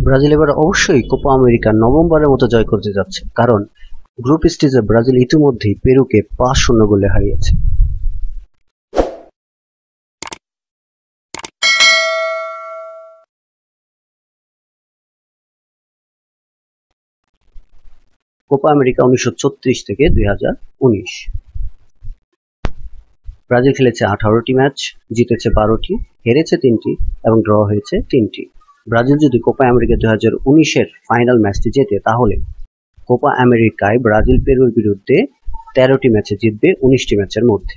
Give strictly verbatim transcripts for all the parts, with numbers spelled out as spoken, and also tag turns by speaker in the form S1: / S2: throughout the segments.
S1: Brazil এবার অবশ্যই Copa America নভেম্বরের মতো জয় করতে যাচ্ছে, কারণ গ্রুপ স্টেজে ব্রাজিল ইতিমধ্যেই পেরুকে পাঁচ শূন্য গোলে হারিয়েছে। কোপা আমেরিকা উনিশশো ছত্রিশ থেকে দুই হাজার উনিশ। ব্রাজিল খেলেছে আঠারোটি ম্যাচ, জিতেছে বারোটি, হেরেছে তিনটি এবং ড্র হয়েছে তিনটি। ব্রাজিল যদি কোপা আমেরিকা দুই হাজার উনিশের ফাইনাল ম্যাচটি জেতে, তাহলে কোপা আমেরিকায় ব্রাজিল পেরুর বিরুদ্ধে তেরোটি ম্যাচে জিতবে উনিশটি ম্যাচের মধ্যে।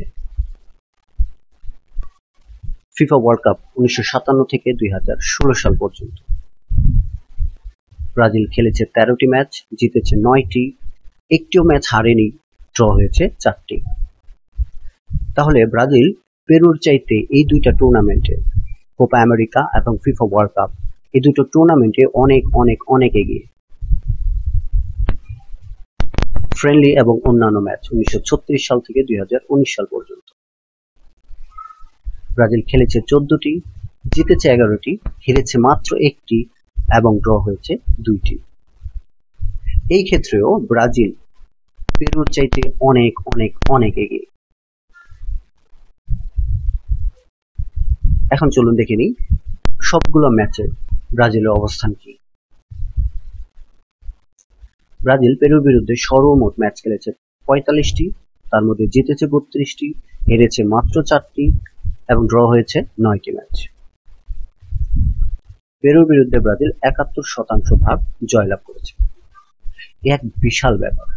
S1: ফিফা ওয়ার্ল্ড কাপ উনিশশো সাতান্ন থেকে দুই হাজার ষোলো সাল পর্যন্ত ব্রাজিল খেলেছে তেরোটি ম্যাচ, জিতেছে নয়টি, একটিও ম্যাচ হারেনি, ড্র হয়েছে চারটি। তাহলে ব্রাজিল পেরুর চাইতে এই দুইটা টুর্নামেন্টে, কোপা আমেরিকা এবং ফিফা ওয়ার্ল্ড কাপ, এই দুটো টুর্নামেন্টে অনেক অনেক অনেক এগিয়ে। ফ্রেন্ডলি এবং অন্যান্য ম্যাচ উনিশশো ছত্রিশ সাল থেকে দুই হাজার উনিশ সাল পর্যন্ত ব্রাজিল খেলেছে চোদ্দটি, জিতেছে এগারোটি, হেরেছে মাত্র একটি এবং ড্র হয়েছে দুইটি। এই ক্ষেত্রেও ব্রাজিল পেরুর চাইতে অনেক অনেক অনেক এগিয়ে। এখন চলুন দেখে নিই সবগুলো ম্যাচে ব্রাজিলের অবস্থান কি। ব্রাজিল পেরুর বিরুদ্ধে সর্বমোট ম্যাচ খেলেছে পঁয়তাল্লিশটি, তার মধ্যে জিতেছে বত্রিশটি, হেরেছে মাত্র চারটি এবং ড্র হয়েছে নয়টি ম্যাচ। পেরুর বিরুদ্ধে ব্রাজিল একাত্তর শতাংশ ভাগ জয়লাভ করেছে, এক বিশাল ব্যাপার।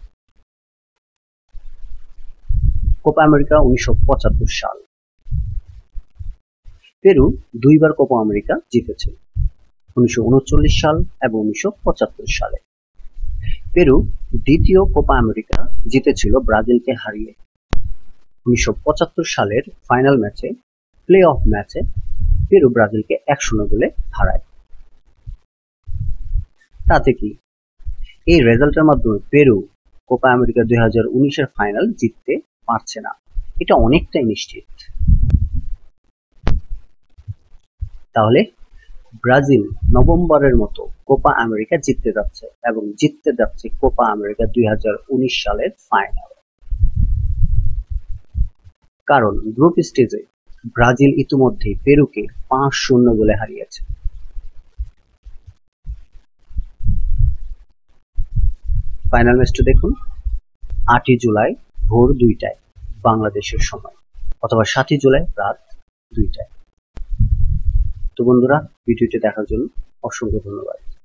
S1: কোপা আমেরিকা উনিশশো পঁচাত্তর সাল, পেরু দুইবার কোপা আমেরিকা জিতেছে, উনিশশো উনচল্লিশ সাল এবং উনিশশো পঁচাত্তর সালে। পেরু দ্বিতীয় কোপা আমেরিকা জিতেছিল ব্রাজিলকে হারিয়ে। উনিশশো পঁচাত্তর সালের ফাইনাল ম্যাচে, প্লে অফ ম্যাচে পেরু ব্রাজিলকে এক শূন্য গোলে হারায়। তাতে কি এই রেজাল্টের মাধ্যমে পেরু কোপা আমেরিকা দুই হাজার উনিশের ফাইনাল জিততে পারছে না, এটা অনেকটাই নিশ্চিত। তাহলে ব্রাজিল নভেম্বরের মতো কোপা আমেরিকা জিততে যাচ্ছে এবং জিততে যাচ্ছে কোপা আমেরিকা দুই হাজার উনিশ সালের ফাইনাল। কারণ গ্রুপ স্টেজে ব্রাজিল ইতিমধ্যে পেরুকে পাঁচ শূন্য গোলে হারিয়েছে। ফাইনাল ম্যাচটা দেখুন আটই জুলাই ভোর দুইটায় বাংলাদেশের সময়, অথবা সাতই জুলাই রাত দুইটায়। তো বন্ধুরা, ভিডিওটি দেখার জন্য অসংখ্য ধন্যবাদ।